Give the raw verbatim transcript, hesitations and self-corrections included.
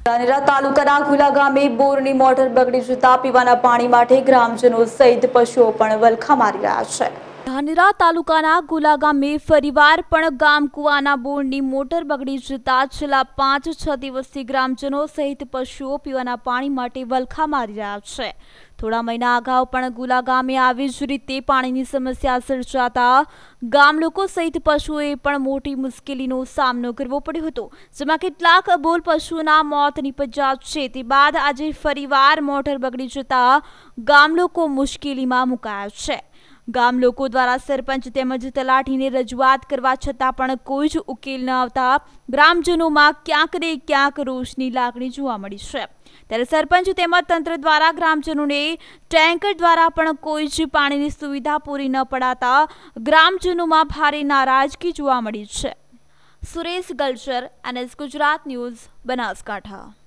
ધાનેરા તાલુકાના ગુલા ગામે બોરની મોટર બગડી જતા પીવાના પાણી માટે ગ્રામજનો સહિત પશુઓ પણ વલખા મારી રહ્યા છે। ધાનેરા તાલુકાના ગુલા ગામે ફરીવાર પણ ગામ કુવાના બોરની મોટર બગડી જતા છેલ્લા પાંચ છ દિવસથી ગ્રામજનો સહિત પશુઓ પીવાના પાણી માટે વલખા મારી રહ્યા છે। થોડા મહિના અગાઉ પણ ગુલા ગામે આવી જ રીતે પાણીની સમસ્યા સર્જાતા ગામ લોકો સહિત પશુઓએ પણ મોટી મુશ્કેલીનો સામનો કરવો પડ્યો હતો, જેમાં કેટલાક અબોલ પશુઓના મોત નિપજ્યા છે। તે બાદ આજે ફરીવાર મોટર બગડી જતા ગામ લોકો મુશ્કેલીમાં મુકાયા છે। ગામ લોકો દ્વારા સરપંચ તેમજ તલાટીને રજૂઆત કરવા છતાં પણ કોઈ જ ઉકેલ ન આવતા ગ્રામજનોમાં ક્યાંક ને ક્યાંક રોષની લાગણી જોવા મળી છે। ત્યારે સરપંચ તેમજ તંત્ર દ્વારા ગ્રામજનોને ટેન્કર દ્વારા પણ કોઈ જ પાણીની સુવિધા પૂરી ન પડાતા ગ્રામજનોમાં ભારે નારાજગી જોવા મળી છે। Suresh Galchar, NS Gujarat news, Banaskantha.